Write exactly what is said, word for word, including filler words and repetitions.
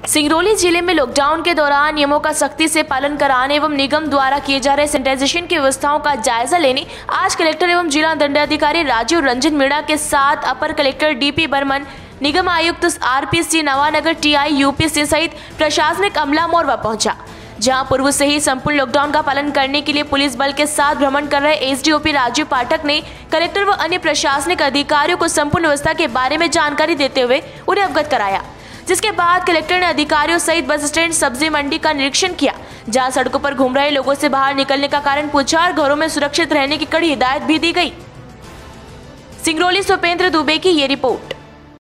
सिंगरौली जिले में लॉकडाउन के दौरान नियमों का सख्ती से पालन कराने एवं निगम द्वारा किए जा रहे सैनिटाइजेशन की व्यवस्थाओं का जायजा लेने आज कलेक्टर एवं जिला दंडाधिकारी राजीव रंजन मीणा के साथ अपर कलेक्टर डीपी बर्मन, निगम आयुक्त आरपीसी नवानगर, टीआई यूपीसी सहित प्रशासनिक अमला मोरवा पहुंचा, जहां पूर्व से ही संपूर्ण लॉकडाउन का पालन करने के लिए पुलिस बल के साथ भ्रमण कर रहे एसडीओपी राजीव पाठक ने कलेक्टर व अन्य प्रशासनिक अधिकारियों को संपूर्ण व्यवस्था के बारे में जानकारी देते हुए उन्हें अवगत कराया। जिसके बाद कलेक्टर ने अधिकारियों सहित बस स्टैंड, सब्जी मंडी का निरीक्षण किया, जहां सड़कों पर घूम रहे लोगों से बाहर निकलने का कारण पूछा और घरों में सुरक्षित रहने की कड़ी हिदायत भी दी गई। सिंगरौली से उपेंद्र दुबे की ये रिपोर्ट।